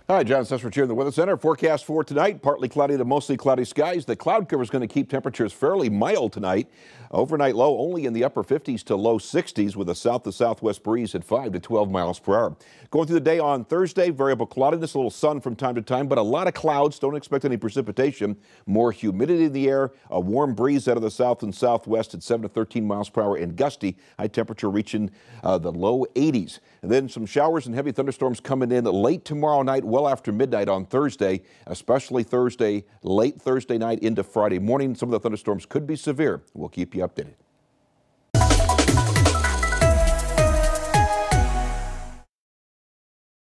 Hi, John Sesford here in the Weather Center. Forecast for tonight, partly cloudy to mostly cloudy skies. The cloud cover is going to keep temperatures fairly mild tonight. Overnight low only in the upper 50s to low 60s with a south to southwest breeze at 5 to 12 miles per hour. Going through the day on Thursday, variable cloudiness, a little sun from time to time, but a lot of clouds. Don't expect any precipitation. More humidity in the air, a warm breeze out of the south and southwest at 7 to 13 miles per hour and gusty. High temperature reaching the low 80s. And then some showers and heavy thunderstorms coming in late tomorrow night, well after midnight on Thursday, especially Thursday, late Thursday night into Friday morning. Some of the thunderstorms could be severe. We'll keep you updated.